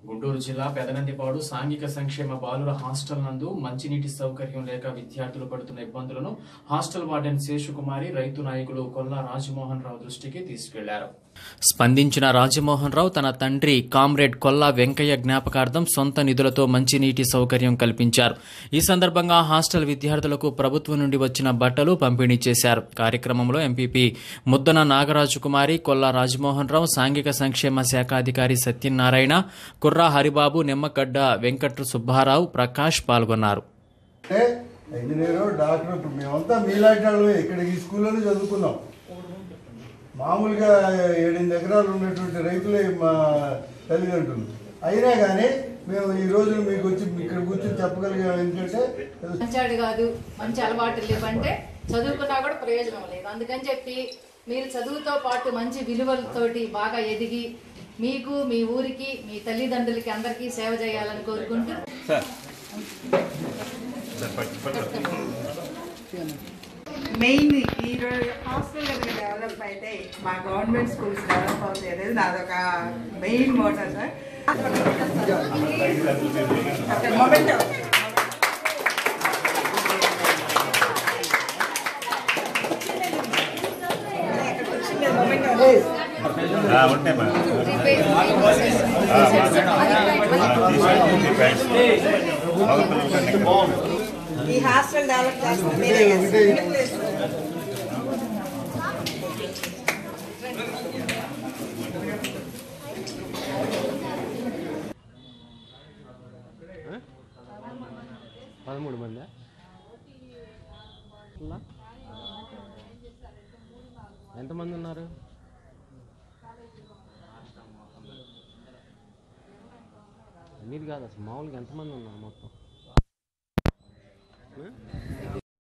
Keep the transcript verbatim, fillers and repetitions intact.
గుంటూరు జిల్లా పెదనందిపాడు సాంఘిక సంక్షేమ బాలుర హాస్టల్ నందు మంచినీటి సౌకర్యం లేక విద్యార్థులు పడుతున్న ఇబ్బందులను హాస్టల్ వార్డెన్ శేషుకుమారి రైతు నాయకులు కొల్లా రాజమోహన్ రావు దృష్టికి తీసుకెళ్లారు. స్పందించిన రాజమోహన్ రావు తన తండ్రి కామ్రేడ్ కొల్లా వెంకయ్య జ్ఞాపకార్థం సొంత నిధులతో మంచినీటి సౌకర్యం కల్పించారు. ఈ సందర్భంగా హాస్టల్ విద్యార్థులకు ప్రభుత్వం నుండి వచ్చిన బట్టలు పంపిణీ చేశారు. కార్యక్రమంలో ఎంపీపీ ముద్దన నాగరాజు కుమారి, కొల్లా రాజమోహన్ రావు, సాంఘిక సంక్షేమ శాఖ అధికారి సత్యనారాయణ, కుర్రా హరిబాబు, నిమ్మగడ్డ వెంకట సుబ్బారావు, ప్రకాష్ పాల్గొన్నారు. మామూలుగా ఏడెనిమిది ఎకరాలు ఉన్నటువంటి రైతులే మా తల్లిదండ్రులు. అయినా కానీ మేము ఈ రోజు మీకు వచ్చి ఇక్కడ కూర్చొని చెప్పగలిగాం ఏంటంటే మంచాడు కాదు, మంచి అలవాటు లేవంటే చదువుకున్నా కూడా ప్రయోజనం లేదు. అందుకని చెప్పి మీరు చదువుతో పాటు మంచి విలువలతోటి బాగా ఎదిగి మీకు, మీ ఊరికి, మీ తల్లిదండ్రులకి అందరికీ సేవ చేయాలని కోరుకుంటూ మెయిన్ ఈ హాస్టల్ డెవలప్ అయితే మా గవర్నమెంట్ స్కూల్స్ డెవలప్ అవుతాయి అనేది నాదొక మెయిన్ మోటో సార్. ఈ హాస్టల్ డెవలప్ చేస్తుంది. పదమూడు మంది ఎంతమంది ఉన్నారు? మీరు కాదు అసలు మామూలుగా ఎంతమంది ఉన్నారు మొత్తం?